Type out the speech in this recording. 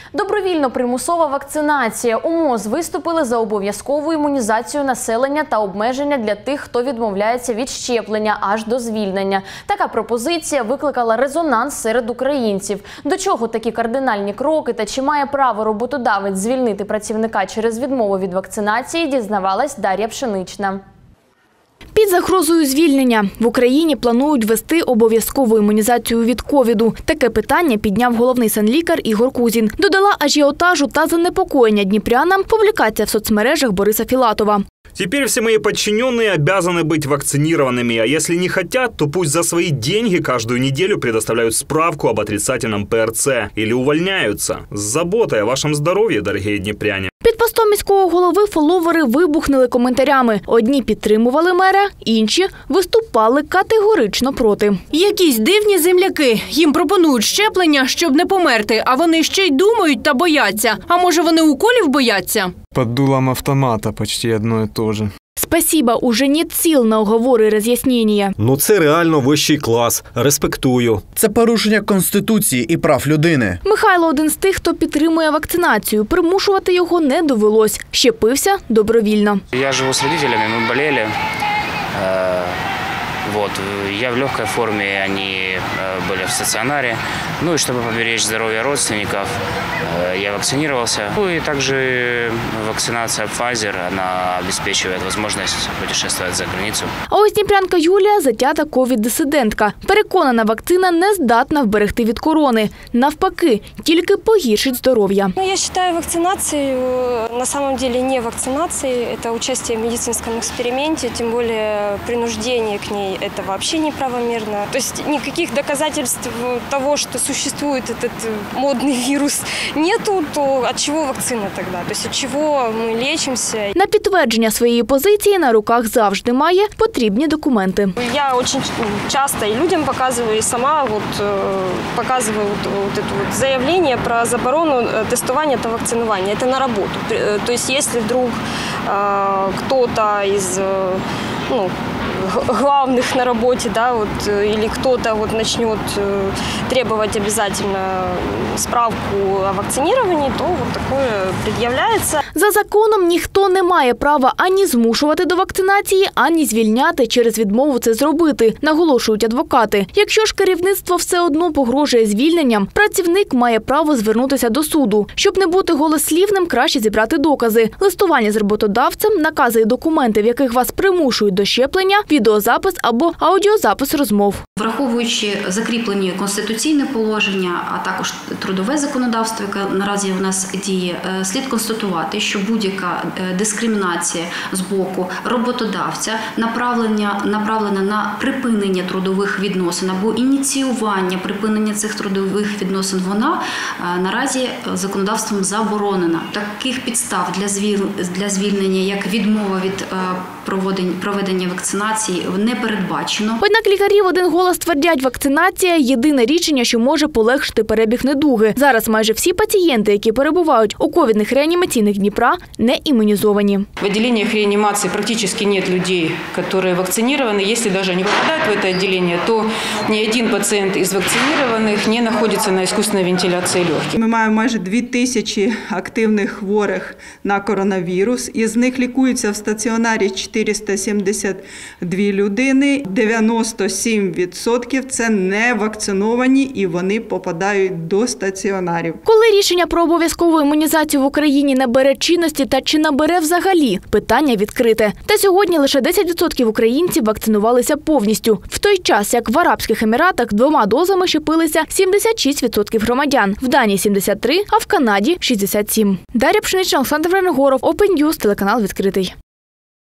Добровільно примусова вакцинація. У МОЗ виступили за обов'язкову імунізацію населення та обмеження для тих, хто відмовляється від щеплення аж до звільнення. Така пропозиція викликала резонанс серед українців. До чого такі кардинальні кроки та чи має право роботодавець звільнити працівника через відмову від вакцинації, дізнавалась Дар'я Пшенична. Під загрозою звільнення в Україні планують ввести обов'язкову імунізацію від ковіду. Таке питання підняв головний санлікар Ігор Кузін. Додала ажіотажу та занепокоєння дніпрянам публікація в соцмережах Бориса Філатова. Теперь все мои подчиненные обязаны быть вакцинированными, а если не хотят, то пусть за свои деньги каждую неделю предоставляют справку об отрицательном ПРЦ или увольняются. С заботой о вашем здоровье, дорогие дніпряне. Під постом міського голови фоловери вибухнули коментарями. Одні підтримували мера, інші виступали категорично проти. Якісь дивні земляки. Їм пропонують щеплення, щоб не померти, а вони ще й думають та бояться. А може вони уколів бояться? Под дулом автомата почти одно и то же. Спасіба, уже нет сил на оговори і роз'яснення. Це реально вищий клас. Респектую. Це порушення Конституції і прав людини. Михайло один з тих, хто підтримує вакцинацію. Примушувати його не довелось. Щепився добровільно. Я живу з родителями, ми болели. Я в легкой форме, они были в стационаре. И чтобы поберечь здоровье родственников, я вакцинировался. И также вакцинация Pfizer, она обеспечивает возможность путешествовать за границу. А ось дніпрянка Юлія – затята ковід-дисидентка. Переконана, вакцина не здатна вберегти від корони. Навпаки, тільки погіршить здоров'я. Я считаю вакцинацию на самом деле не вакцинацией. Это участие в медицинском эксперименте, тем более принуждение к ней. Это вообще неправомерно. То есть никаких доказательств того, что существует этот модный вирус, нету, то от чего вакцина тогда? То есть от чего мы лечимся? На підтвердження своєї позиції на руках завжди має потрібні документи. Я очень часто и людям показываю, и сама показываю это заявление про заборону тестирования и вакцинирования. Это на работу. То есть если вдруг кто-то из главных на работе, или кто-то начнет требовать обязательно справку о вакцинировании, то такое предъявляется. За законом ніхто не має права ані змушувати до вакцинації, ані звільняти через відмову це зробити, наголошують адвокати. Якщо ж керівництво все одно погрожує звільненням, працівник має право звернутися до суду. Щоб не бути голослівним, краще зібрати докази. Листування з роботодавцем, накази і документи, в яких вас примушують до щеплення, відеозапис або аудіозапис розмов. Враховуючи закріплені конституційне положення, а також трудове законодавство, яке наразі в нас діє, слід констатувати, що будь-яка дискримінація з боку роботодавця, направлена на припинення трудових відносин або ініціювання припинення цих трудових відносин, вона наразі законодавством заборонена. Таких підстав для звільнення, як відмова від проведення вакцинації, не передбачено. Однак лікарі в один голос твердять, вакцинація – єдине рішення, що може полегшити перебіг недуги. Зараз майже всі пацієнти, які перебувають у ковідних реанімаційних Дніпра, не імунізовані. В відділеннях реанімації практично немає людей, які вакциновані. Якщо навіть не попадають в це відділення, то ні один пацієнт із вакцинованих не знаходиться на іскусственній вентиляції легких. Ми маємо майже 2000 активних хворих на коронавірус. Із них лікуються в стаціонарі 472 людини. 97% – це не вакциновані і вони попадають до стаціонарів. Коли рішення про обов'язкову імунізацію в Україні набере чинності та чи набере взагалі – питання відкрите. Та сьогодні лише 10% українців вакцинувалися повністю. В той час, як в Арабських Еміратах 2 дозами щепилися 76% громадян. В Данії – 73%, а в Канаді – 67%. Дар'я Пшенична, Олександр Венегоров, Open News, телеканал «Відкритий».